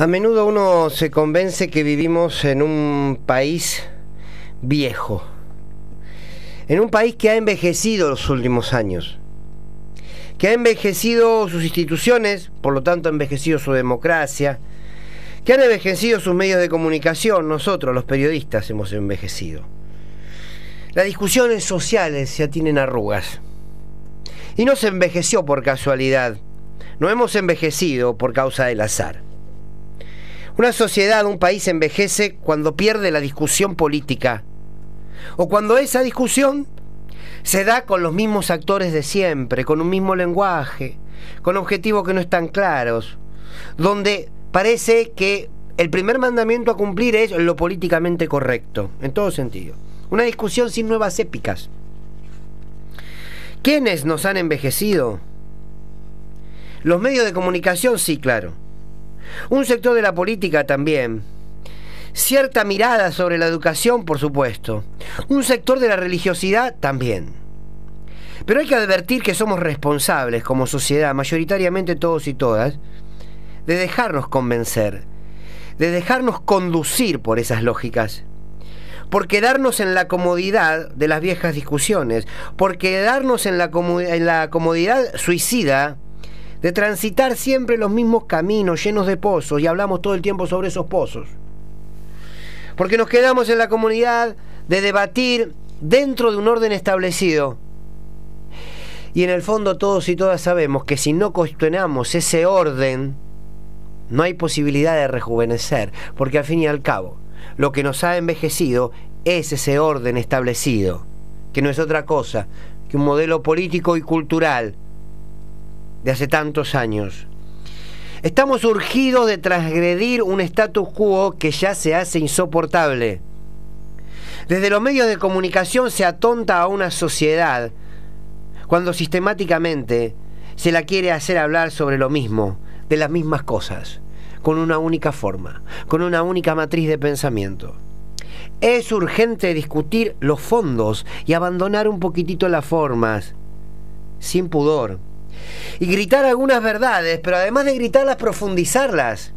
A menudo uno se convence que vivimos en un país viejo, en un país que ha envejecido los últimos años, que ha envejecido sus instituciones, por lo tanto ha envejecido su democracia, que han envejecido sus medios de comunicación. Nosotros, los periodistas, hemos envejecido. Las discusiones sociales ya tienen arrugas. Y no se envejeció por casualidad, no hemos envejecido por causa del azar. Una sociedad, un país envejece cuando pierde la discusión política, o cuando esa discusión se da con los mismos actores de siempre, con un mismo lenguaje, con objetivos que no están claros, donde parece que el primer mandamiento a cumplir es lo políticamente correcto, en todo sentido. Una discusión sin nuevas épicas. ¿Quiénes nos han envejecido? Los medios de comunicación, sí, claro. Un sector de la política también. Cierta mirada sobre la educación, por supuesto. Un sector de la religiosidad también. Pero hay que advertir que somos responsables como sociedad, mayoritariamente todos y todas, de dejarnos convencer, de dejarnos conducir por esas lógicas, por quedarnos en la comodidad de las viejas discusiones, por quedarnos en la comodidad suicida de transitar siempre los mismos caminos llenos de pozos, y hablamos todo el tiempo sobre esos pozos. Porque nos quedamos en la comodidad de debatir dentro de un orden establecido. Y en el fondo todos y todas sabemos que si no cuestionamos ese orden, no hay posibilidad de rejuvenecer, porque al fin y al cabo, lo que nos ha envejecido es ese orden establecido, que no es otra cosa que un modelo político y cultural de hace tantos años. Estamos urgidos de transgredir un status quo que ya se hace insoportable. Desde los medios de comunicación se atonta a una sociedad cuando sistemáticamente se la quiere hacer hablar sobre lo mismo, de las mismas cosas, con una única forma, con una única matriz de pensamiento. Es urgente discutir los fondos y abandonar un poquitito las formas, sin pudor. Y gritar algunas verdades, pero además de gritarlas, profundizarlas.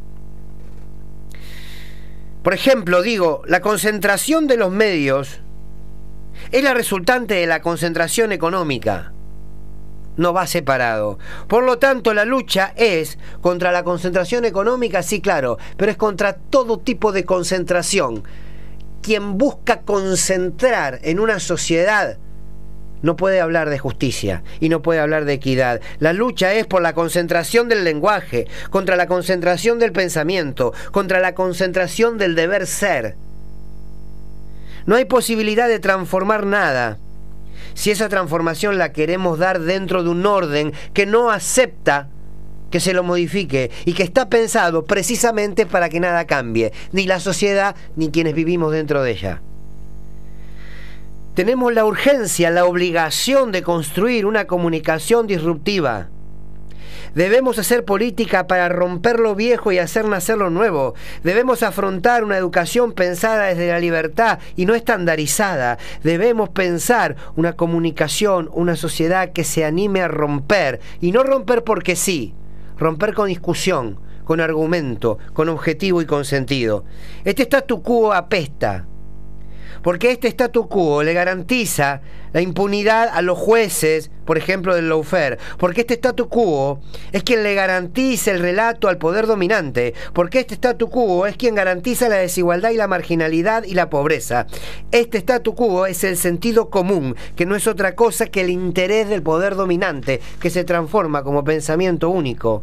Por ejemplo, la concentración de los medios es la resultante de la concentración económica. No va separado. Por lo tanto, la lucha es contra la concentración económica, sí, claro, pero es contra todo tipo de concentración. Quien busca concentrar en una sociedad no puede hablar de justicia y no puede hablar de equidad. La lucha es por la concentración del lenguaje, contra la concentración del pensamiento, contra la concentración del deber ser. No hay posibilidad de transformar nada si esa transformación la queremos dar dentro de un orden que no acepta que se lo modifique y que está pensado precisamente para que nada cambie, ni la sociedad ni quienes vivimos dentro de ella. Tenemos la urgencia, la obligación de construir una comunicación disruptiva. Debemos hacer política para romper lo viejo y hacer nacer lo nuevo. Debemos afrontar una educación pensada desde la libertad y no estandarizada. Debemos pensar una comunicación, una sociedad que se anime a romper, y no romper porque sí, romper con discusión, con argumento, con objetivo y con sentido. Este statu quo apesta, porque este statu quo le garantiza la impunidad a los jueces, por ejemplo, del lawfare. Porque este statu quo es quien le garantiza el relato al poder dominante. Porque este statu quo es quien garantiza la desigualdad y la marginalidad y la pobreza. Este statu quo es el sentido común, que no es otra cosa que el interés del poder dominante, que se transforma como pensamiento único.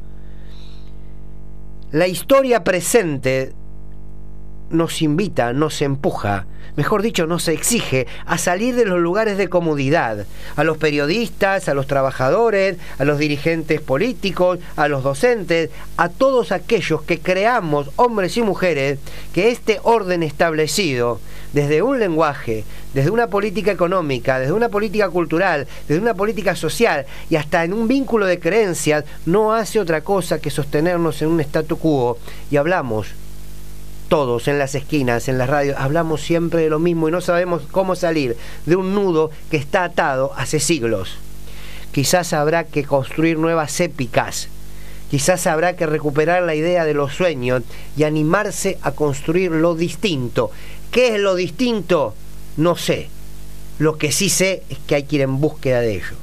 La historia presente nos invita, nos empuja, mejor dicho, nos exige a salir de los lugares de comodidad, a los periodistas, a los trabajadores, a los dirigentes políticos, a los docentes, a todos aquellos que creamos, hombres y mujeres, que este orden establecido, desde un lenguaje, desde una política económica, desde una política cultural, desde una política social y hasta en un vínculo de creencias, no hace otra cosa que sostenernos en un statu quo. Y hablamos todos en las esquinas, en las radios, hablamos siempre de lo mismo y no sabemos cómo salir de un nudo que está atado hace siglos. Quizás habrá que construir nuevas épicas Quizás habrá que recuperar la idea de los sueños y animarse a construir lo distinto. ¿Qué es lo distinto? No sé. Lo que sí sé es que hay que ir en búsqueda de ello.